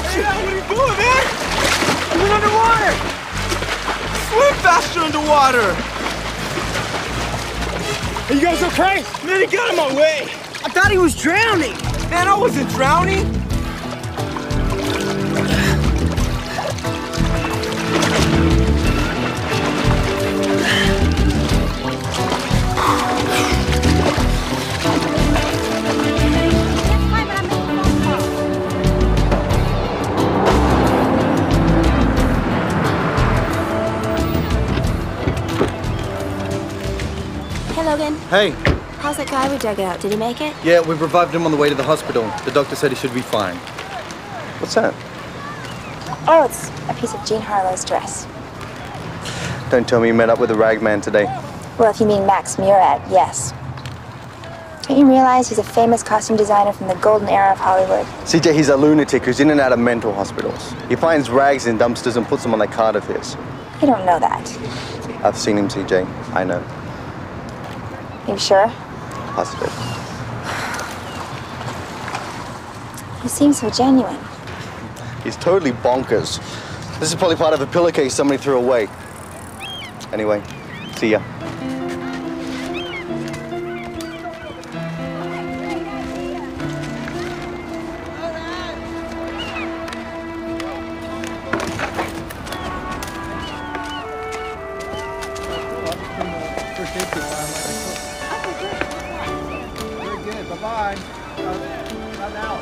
ocean! Yeah, what are you doing, man? I'm in underwater! Swim faster underwater! Are you guys okay? Man, he got in my way! I thought he was drowning! Man, I wasn't drowning! Logan. Hey. How's that guy we dug out? Did he make it? Yeah, we revived him on the way to the hospital. The doctor said he should be fine. What's that? Oh, it's a piece of Jean Harlow's dress. Don't tell me you met up with the rag man today. Well, if you mean Max Murad, yes. Don't you realize he's a famous costume designer from the golden era of Hollywood? CJ, he's a lunatic who's in and out of mental hospitals. He finds rags in dumpsters and puts them on that cart of his. You don't know that. I've seen him, CJ. I know. You sure? Positive. He seems so genuine. He's totally bonkers. This is probably part of a pillowcase somebody threw away. Anyway, see ya. Bye-bye. Not now.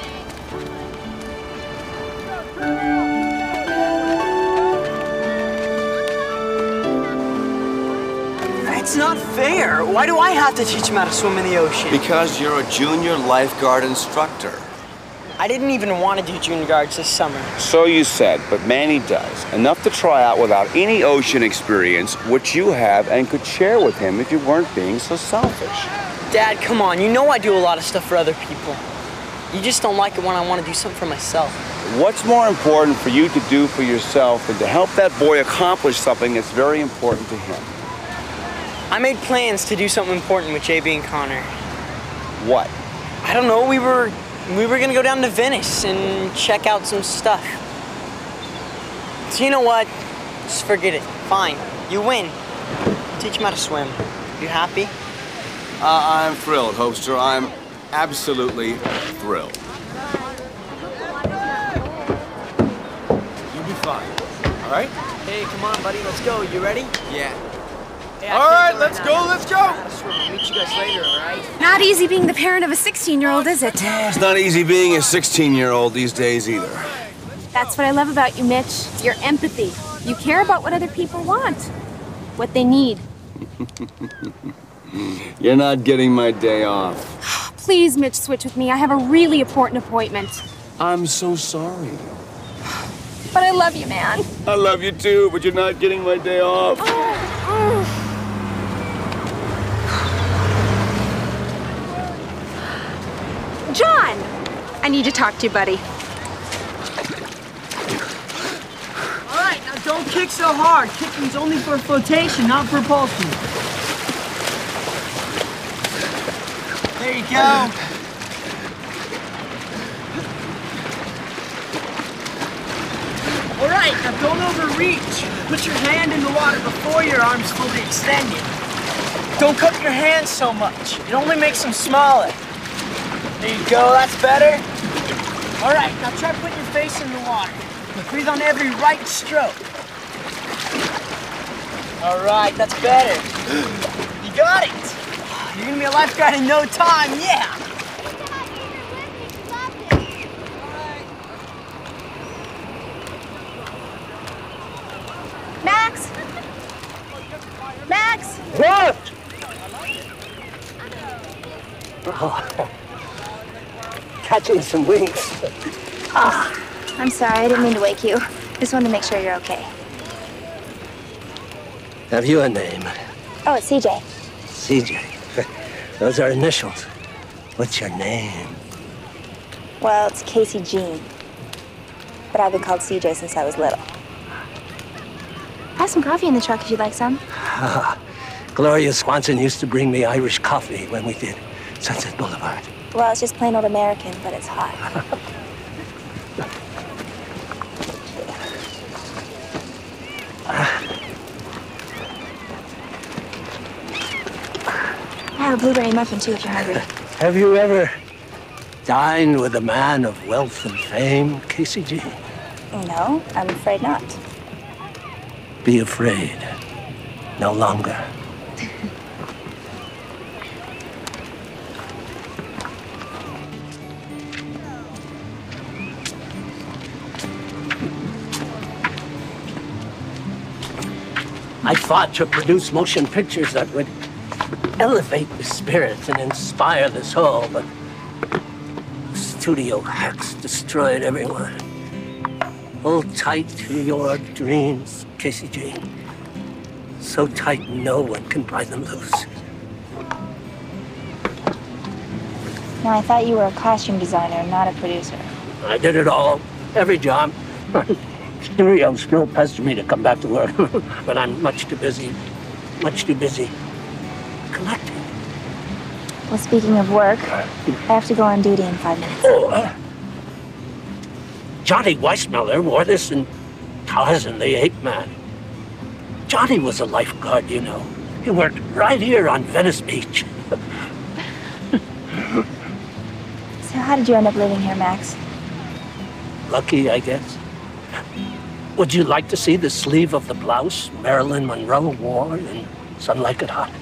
It's not fair. Why do I have to teach him how to swim in the ocean? Because you're a junior lifeguard instructor. I didn't even want to do junior guards this summer. So you said, but Manny does. Enough to try out without any ocean experience, which you have and could share with him if you weren't being so selfish. Dad, come on. You know I do a lot of stuff for other people. You just don't like it when I want to do something for myself. What's more important for you to do for yourself than to help that boy accomplish something that's very important to him? I made plans to do something important with JB and Connor. What? I don't know. We were gonna go down to Venice and check out some stuff. So you know what? Just forget it. Fine. You win. Teach him how to swim. You happy? I'm thrilled, Hobster. I'm absolutely thrilled. You'll be fine. All right? Hey, come on, buddy. Let's go. You ready? Yeah. Hey, All right, let's go, let's go. I'll meet you guys later, all right? Not easy being the parent of a 16-year-old, is it? It's not easy being a 16-year-old these days either. That's what I love about you, Mitch. Your empathy. You care about what other people want, what they need. You're not getting my day off. Please, Mitch, switch with me. I have a really important appointment. I'm so sorry. But I love you, man. I love you too, but you're not getting my day off. John! I need to talk to you, buddy. All right, now don't kick so hard. Kicking's only for flotation, not for propulsion. There you go. All right, now don't overreach. Put your hand in the water before your arm's fully extended. Don't cup your hands so much. It only makes them smaller. There you go, that's better. All right, now try putting your face in the water. Breathe on every right stroke. All right, that's better. You got it. You're gonna be a lifeguard in no time, yeah. Max! Max! What? Oh. Catching some winks. I'm sorry, I didn't mean to wake you. Just wanted to make sure you're okay. Have you a name? Oh, it's CJ. CJ. Those are initials. What's your name? Well, it's Casey Jean. But I've been called CJ since I was little. I have some coffee in the truck if you'd like some. Gloria Swanson used to bring me Irish coffee when we did Sunset Boulevard. Well, it's just plain old American, but it's hot. have a blueberry muffin too if you're hungry. Have you ever dined with a man of wealth and fame, Casey G? No, I'm afraid not. Be afraid. No longer. I fought to produce motion pictures that would elevate the spirits and inspire the soul, but studio hacks destroyed everyone. Hold tight to your dreams, Casey G. So tight no one can pry them loose. Now, I thought you were a costume designer, not a producer. I did it all, every job. Studio still pester me to come back to work, but I'm much too busy collecting. Well, speaking of work, I have to go on duty in 5 minutes. Oh, Johnny Weissmuller wore this in Tarzan the Ape Man. Johnny was a lifeguard, you know. He worked right here on Venice Beach. So how did you end up living here, Max? Lucky, I guess. Would you like to see the sleeve of the blouse Marilyn Monroe wore in Sun Like It Hot?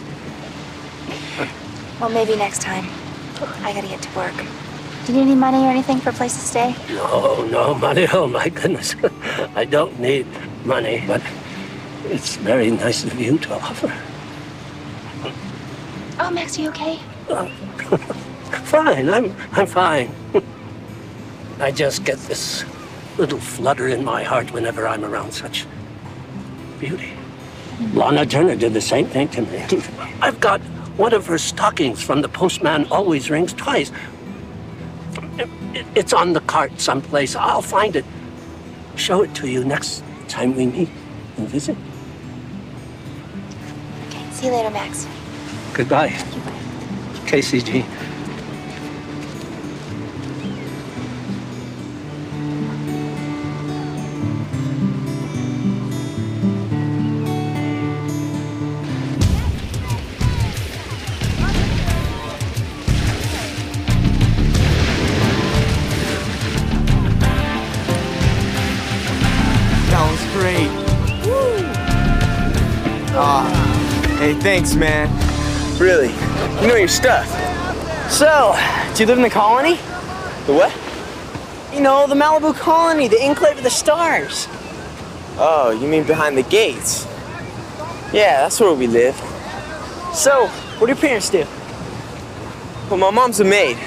Well, maybe next time. I gotta get to work. Do you need any money or anything for a place to stay? No money. Oh, my goodness. I don't need money, but it's very nice of you to offer. Oh, Max, are you okay? Fine, I'm fine. I just get this little flutter in my heart whenever I'm around such beauty. Lana Turner did the same thing to me. I've got one of her stockings from The Postman Always Rings Twice. It's on the cart someplace. I'll find it. Show it to you next time we meet and visit. Okay, see you later, Max. Goodbye, Casey G. Great. Hey, thanks, man. Really? You know your stuff. So, do you live in the colony? The what? You know, the Malibu colony, the enclave of the stars. Oh, you mean behind the gates? Yeah, that's where we live. So, what do your parents do? Well, my mom's a maid.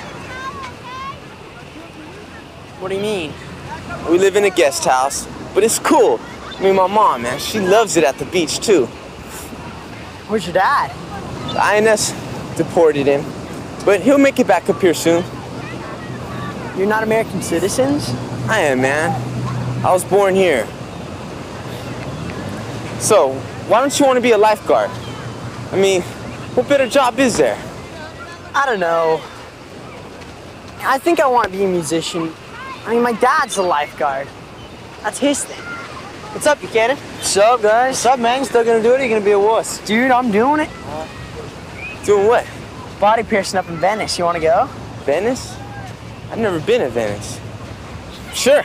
What do you mean? We live in a guest house, but it's cool. I mean, my mom, man, she loves it at the beach, too. Where's your dad? The INS deported him, but he'll make it back up here soon. You're not American citizens? I am, man. I was born here. So, why don't you want to be a lifeguard? I mean, what better job is there? I don't know. I think I want to be a musician. I mean, my dad's a lifeguard. That's his thing. What's up, Buchanan? What's up, guys? What's up, man? You still gonna do it or you gonna be a wuss? Dude, I'm doing it. Doing what? Body piercing up in Venice. You want to go? Venice? I've never been to Venice. Sure.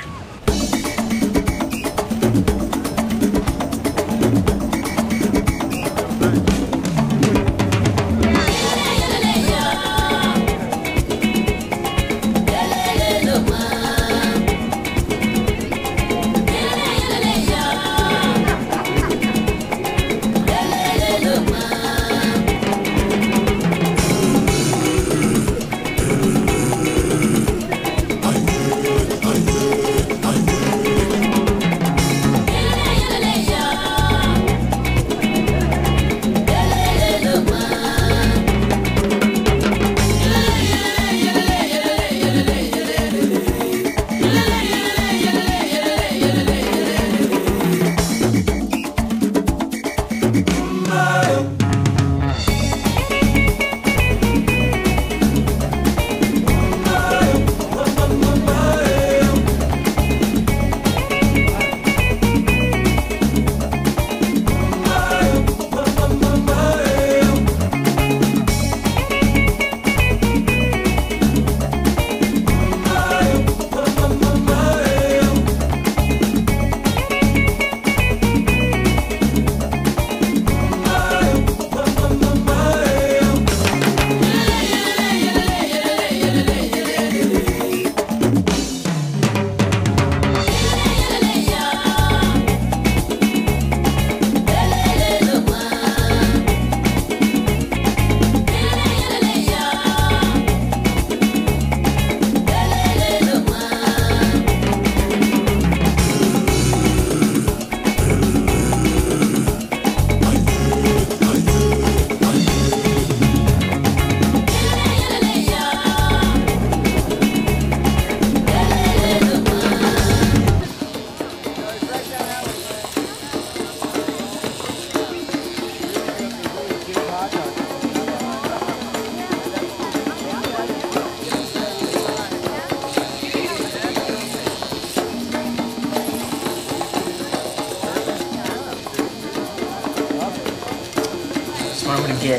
get?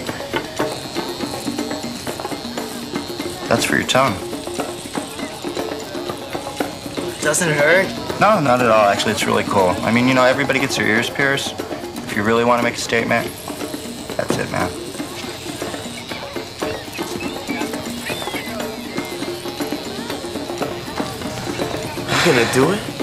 That's for your tongue. Doesn't hurt? No, not at all. Actually, it's really cool. I mean, you know, everybody gets their ears pierced. If you really want to make a statement, that's it, man. You gonna do it?